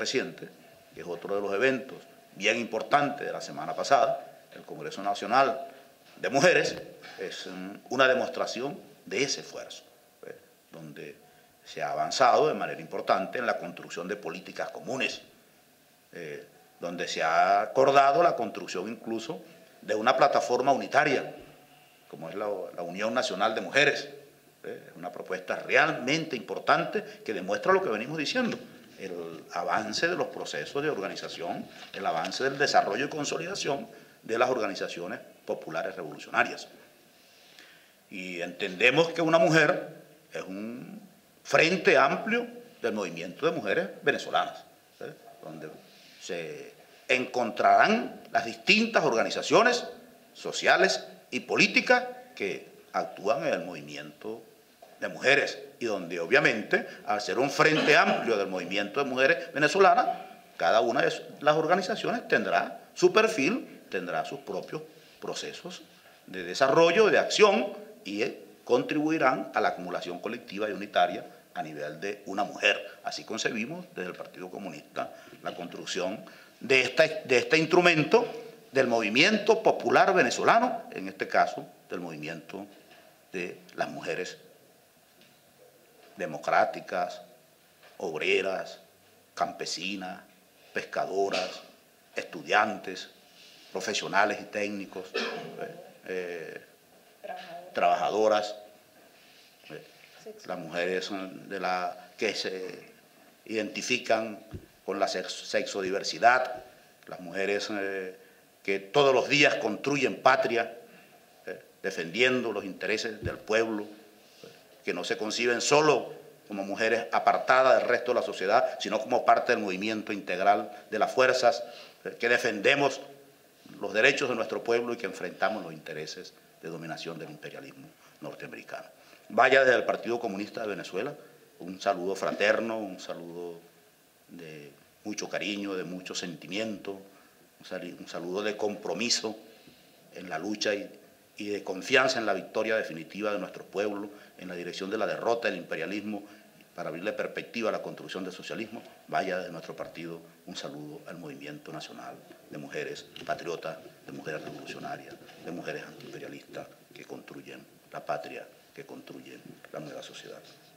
reciente, que es otro de los eventos bien importantes de la semana pasada, el Congreso Nacional de Mujeres, es una demostración de ese esfuerzo, donde se ha avanzado de manera importante en la construcción de políticas comunes, donde se ha acordado la construcción incluso de una plataforma unitaria, como es la Unión Nacional de Mujeres. Es una propuesta realmente importante que demuestra lo que venimos diciendo, el avance de los procesos de organización, el avance del desarrollo y consolidación de las organizaciones populares revolucionarias. Y entendemos que una mujer es un frente amplio del movimiento de mujeres venezolanas, donde se encontrarán las distintas organizaciones sociales y políticas que actúan en el movimiento de mujeres y donde obviamente al ser un frente amplio del movimiento de mujeres venezolanas, cada una de las organizaciones tendrá su perfil, tendrá sus propios procesos de desarrollo, de acción y contribuirán a la acumulación colectiva y unitaria a nivel de una mujer. Así concebimos desde el Partido Comunista la construcción de este instrumento del movimiento popular venezolano, en este caso del movimiento de las mujeres democráticas, obreras, campesinas, pescadoras, estudiantes, profesionales y técnicos, trabajadoras, las mujeres que se identifican con la sexodiversidad, las mujeres que todos los días construyen patria, defendiendo los intereses del pueblo, que no se conciben solo como mujeres apartadas del resto de la sociedad, sino como parte del movimiento integral de las fuerzas que defendemos los derechos de nuestro pueblo y que enfrentamos los intereses de dominación del imperialismo norteamericano. Vaya desde el Partido Comunista de Venezuela un saludo fraterno, un saludo de mucho cariño, de mucho sentimiento, un saludo de compromiso en la lucha y de confianza en la victoria definitiva de nuestro pueblo, en la dirección de la derrota del imperialismo, para abrirle perspectiva a la construcción del socialismo. Vaya desde nuestro partido un saludo al movimiento nacional de mujeres patriotas, de mujeres revolucionarias, de mujeres antiimperialistas que construyen la patria, que construyen la nueva sociedad.